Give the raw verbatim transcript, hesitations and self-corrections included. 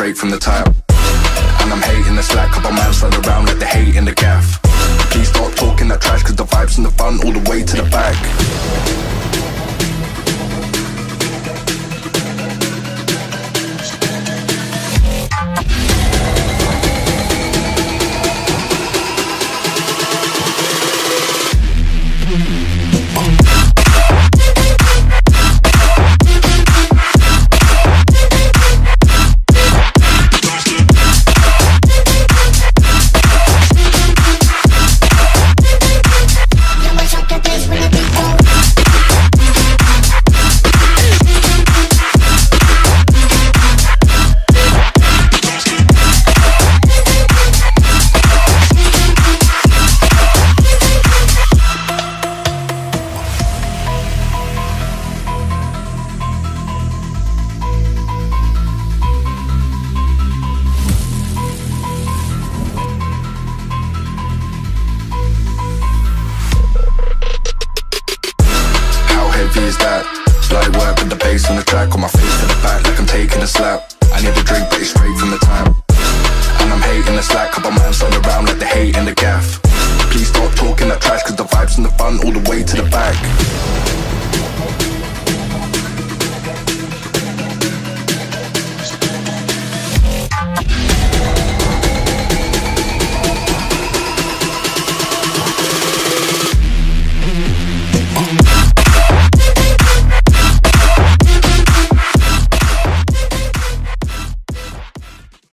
straight from the top. And I'm hating the slack, couple man slide around like they hate in the gaff. Please stop talking that trash, cause the vibes in the front all the way to the back. Is that light work with the bass on the track, on my face to the back like I'm taking a slap. I need a drink but it's straight from the tap. And I'm hating the slack, couple man slide around like they hate in the gaff.